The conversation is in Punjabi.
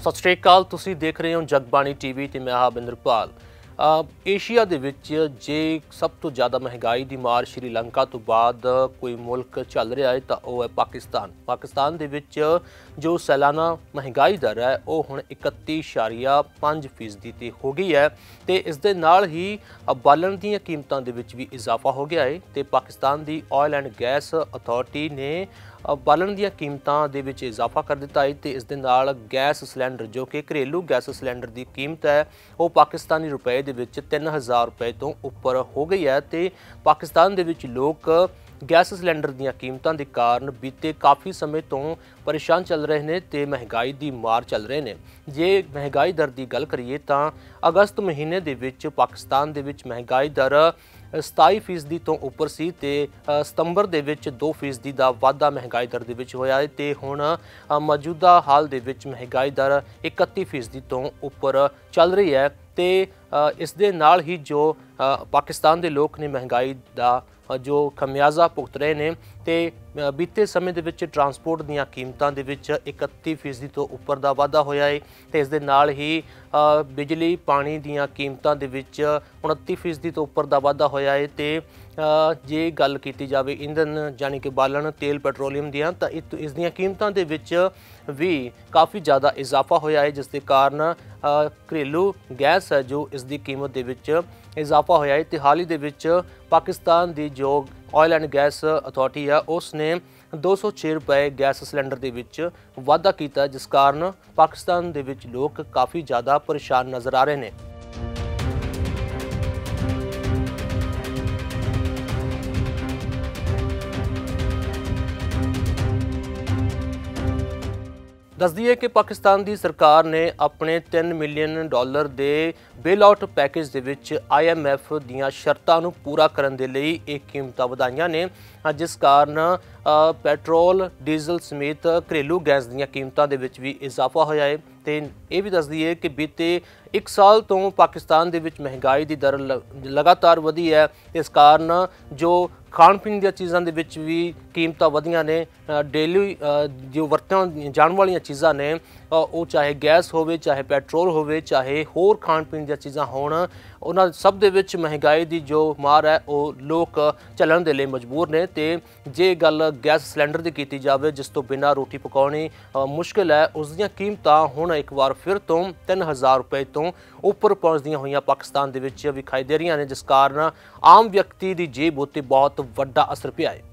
ਸਤਿ ਸ਼੍ਰੀ ਅਕਾਲ। ਤੁਸੀਂ ਦੇਖ ਰਹੇ ਹੋ ਜਗਬਾਣੀ ਟੀਵੀ ਤੇ ਮੈਂ ਹਾਂ ਬਿੰਦਰਪਾਲ। ਏਸ਼ੀਆ ਦੇ ਵਿੱਚ ਜੇ ਸਭ ਤੋਂ ਜ਼ਿਆਦਾ ਮਹਿੰਗਾਈ ਦੀ ਮਾਰ ਸ਼੍ਰੀਲੰਕਾ ਤੋਂ ਬਾਅਦ ਕੋਈ ਮੁਲਕ ਚੱਲ ਰਿਹਾ ਹੈ ਤਾਂ ਉਹ ਹੈ ਪਾਕਿਸਤਾਨ ਦੇ ਵਿੱਚ ਜੋ ਸਾਲਾਨਾ ਮਹਿੰਗਾਈ ਦਰ ਹੈ ਉਹ ਹੁਣ 31.5% ਤੇ ਹੋ ਗਈ ਹੈ ਤੇ ਇਸ ਦੇ ਨਾਲ ਹੀ ਬਾਲਣ ਦੀਆਂ ਕੀਮਤਾਂ ਦੇ ਵਿੱਚ ਵੀ ਇਜ਼ਾਫਾ ਹੋ ਗਿਆ ਹੈ ਤੇ ਪਾਕਿਸਤਾਨ ਦੀ ਆਇਲ ਐਂਡ ਗੈਸ ਅਥਾਰਟੀ ਨੇ ਬਾਲਣ ਦੀਆਂ ਕੀਮਤਾਂ ਦੇ ਵਿੱਚ ਇਜ਼ਾਫਾ ਕਰ ਦਿੱਤਾ ਹੈ ਤੇ ਇਸ ਦੇ ਨਾਲ ਗੈਸ ਸਿਲੰਡਰ ਜੋ ਕਿ ਘਰੇਲੂ ਗੈਸ ਸਿਲੰਡਰ ਦੀ ਕੀਮਤ ਹੈ ਉਹ ਪਾਕਿਸਤਾਨੀ ਰੁਪਏ ਦੇ ਵਿੱਚ 3000 ਰੁਪਏ ਤੋਂ ਉੱਪਰ ਹੋ ਗਈ ਹੈ ਤੇ ਪਾਕਿਸਤਾਨ ਦੇ ਵਿੱਚ ਲੋਕ ਗੈਸ ਸਿਲੰਡਰ ਦੀਆਂ ਕੀਮਤਾਂ ਦੇ ਕਾਰਨ ਬੀਤੇ ਕਾਫੀ ਸਮੇਂ ਤੋਂ ਪਰੇਸ਼ਾਨ ਚੱਲ ਰਹੇ ਨੇ ਤੇ ਮਹਿੰਗਾਈ ਦੀ ਮਾਰ ਚੱਲ ਰਹੇ ਨੇ। ਜੇ ਮਹਿੰਗਾਈ ਦਰ ਦੀ ਗੱਲ ਕਰੀਏ ਤਾਂ ਅਗਸਤ ਮਹੀਨੇ ਦੇ ਵਿੱਚ ਪਾਕਿਸਤਾਨ ਦੇ ਵਿੱਚ ਮਹਿੰਗਾਈ ਦਰ 27% ਤੋਂ ਉੱਪਰ ਸੀ ਤੇ ਸਤੰਬਰ ਦੇ ਵਿੱਚ 2% ਦਾ ਵਾਧਾ ਮਹਿੰਗਾਈ ਦਰ ਦੇ ਵਿੱਚ ਹੋਇਆ ਹੈ ਤੇ ਹੁਣ ਮੌਜੂਦਾ ਹਾਲ ਦੇ ਵਿੱਚ ਮਹਿੰਗਾਈ ਦਰ 31% ਤੋਂ ਉੱਪਰ ਚੱਲ ਰਹੀ ਹੈ ਤੇ ਇਸ ਦੇ ਨਾਲ ਹੀ ਜੋ ਪਾਕਿਸਤਾਨ ਦੇ ਲੋਕ ਨੇ ਮਹਿੰਗਾਈ ਦਾ ਜੋ ਖਮਿਆਜ਼ਾ ਭੁਗਤ ਰਹੇ ਨੇ ਤੇ ਬੀਤੇ ਸਮੇਂ ਦੇ ਵਿੱਚ ਟਰਾਂਸਪੋਰਟ ਦੀਆਂ ਕੀਮਤਾਂ ਦੇ ਵਿੱਚ 31% ਤੋਂ ਉੱਪਰ ਦਾ ਵਾਧਾ ਹੋਇਆ ਹੈ ਤੇ ਇਸ ਦੇ ਨਾਲ ਹੀ ਬਿਜਲੀ ਪਾਣੀ ਦੀਆਂ ਕੀਮਤਾਂ ਦੇ ਵਿੱਚ 29% ਤੋਂ ਉੱਪਰ ਦਾ ਵਾਧਾ ਹੋਇਆ ਹੈ ਤੇ ਜੇ ਗੱਲ ਕੀਤੀ ਜਾਵੇ ਇੰਧਨ ਯਾਨੀ ਕਿ ਬਾਲਣ ਤੇਲ ਪੈਟਰੋਲੀਅਮ ਦੀਆਂ ਤਾਂ ਇਸ ਦੀਆਂ ਕੀਮਤਾਂ ਦੇ ਵਿੱਚ ਵੀ ਕਾਫੀ ਜ਼ਿਆਦਾ ਇਜ਼ਾਫਾ ਹੋਇਆ ਹੈ ਜਿਸ ਦੇ ਕਾਰਨ ਘਰੇਲੂ ਗੈਸ ਹੈ ਜੋ ਇਸ ਦੀ ਕੀਮਤ ਦੇ ਵਿੱਚ ਇਜ਼ਾਫਾ ਹੋਇਆ ਹੈ ਤੇ ਹਾਲ ਹੀ ਦੇ ਵਿੱਚ ਪਾਕਿਸਤਾਨ ਦੀ ਜੋ ਆਇਲ ਐਂਡ ਗੈਸ ਅਥਾਰਟੀ ਆ ਉਸ ਨੇ 206 ਰੁਪਏ ਗੈਸ ਸਿਲੰਡਰ ਦੇ ਵਿੱਚ ਵਾਧਾ ਕੀਤਾ ਜਿਸ ਕਾਰਨ ਪਾਕਿਸਤਾਨ ਦੇ ਵਿੱਚ ਲੋਕ ਕਾਫੀ ਜ਼ਿਆਦਾ ਪਰੇਸ਼ਾਨ ਨਜ਼ਰ ਆ ਰਹੇ ਨੇ। ਦੱਸ ਦਈਏ ਕਿ ਪਾਕਿਸਤਾਨ ਦੀ ਸਰਕਾਰ ਨੇ ਆਪਣੇ $3 ਮਿਲੀਅਨ ਦੇ ਬੇਲ ਆਊਟ ਪੈਕੇਜ ਦੇ ਵਿੱਚ IMF ਦੀਆਂ ਸ਼ਰਤਾਂ ਨੂੰ ਪੂਰਾ ਕਰਨ ਦੇ ਲਈ ਇਹ ਕੀਮਤਾਂ ਵਧਾਈਆਂ ਨੇ ਜਿਸ ਕਾਰਨ ਪੈਟਰੋਲ ਡੀਜ਼ਲ ਸਮੇਤ ਘਰੇਲੂ ਗੈਸ ਦੀਆਂ ਕੀਮਤਾਂ ਦੇ ਵਿੱਚ ਵੀ ਇਜ਼ਾਫਾ ਹੋਇਆ ਹੈ ਤੇ ਇਹ ਵੀ ਦੱਸ ਦਈਏ ਕਿ ਬੀਤੇ 1 ਸਾਲ ਤੋਂ ਪਾਕਿਸਤਾਨ ਦੇ ਵਿੱਚ ਮਹਿੰਗਾਈ ਦੀ ਦਰ ਲਗਾਤਾਰ ਵਧੀ ਹੈ। ਇਸ ਕਾਰਨ ਜੋ ਖਾਣ ਪੀਣ ਦੀਆਂ ਚੀਜ਼ਾਂ ਦੇ ਵਿੱਚ ਵੀ ਕੀਮਤਾਂ ਵਧੀਆਂ ਨੇ। ਡੇਲੀ ਜੋ ਵਰਤੋਂ ਜਾਣ ਵਾਲੀਆਂ ਚੀਜ਼ਾਂ ਨੇ ਉਹ ਚਾਹੇ ਗੈਸ ਹੋਵੇ ਚਾਹੇ ਪੈਟਰੋਲ ਹੋਵੇ ਚਾਹੇ ਹੋਰ ਖਾਣ ਪੀਣ ਦੀਆਂ ਚੀਜ਼ਾਂ ਹੋਣ ਉਹਨਾਂ ਸਭ ਦੇ ਵਿੱਚ ਮਹਿੰਗਾਈ ਦੀ ਜੋ ਮਾਰ ਹੈ ਉਹ ਲੋਕ ਚੱਲਣ ਦੇ ਲਈ ਮਜਬੂਰ ਨੇ ਤੇ ਜੇ ਗੱਲ ਗੈਸ ਸਿਲੰਡਰ ਦੀ ਕੀਤੀ ਜਾਵੇ ਜਿਸ ਤੋਂ ਬਿਨਾਂ ਰੋਟੀ ਪਕਾਉਣੀ ਮੁਸ਼ਕਿਲ ਹੈ ਉਸ ਦੀਆਂ ਕੀਮਤਾਂ ਹੁਣ ਇੱਕ ਵਾਰ ਫਿਰ ਤੋਂ 3000 ਰੁਪਏ ਤੋਂ ਉੱਪਰ ਪਹੁੰਚਦੀਆਂ ਹੋਈਆਂ ਪਾਕਿਸਤਾਨ ਦੇ ਵਿੱਚ ਵਿਖਾਈ ਦੇ ਰਹੀਆਂ ਨੇ ਜਿਸ ਕਾਰਨ ਆਮ ਵਿਅਕਤੀ ਦੀ ਜੇਬ ਉੱਤੇ ਬਹੁਤ ਵੱਡਾ ਅਸਰ ਪਿਆ ਹੈ।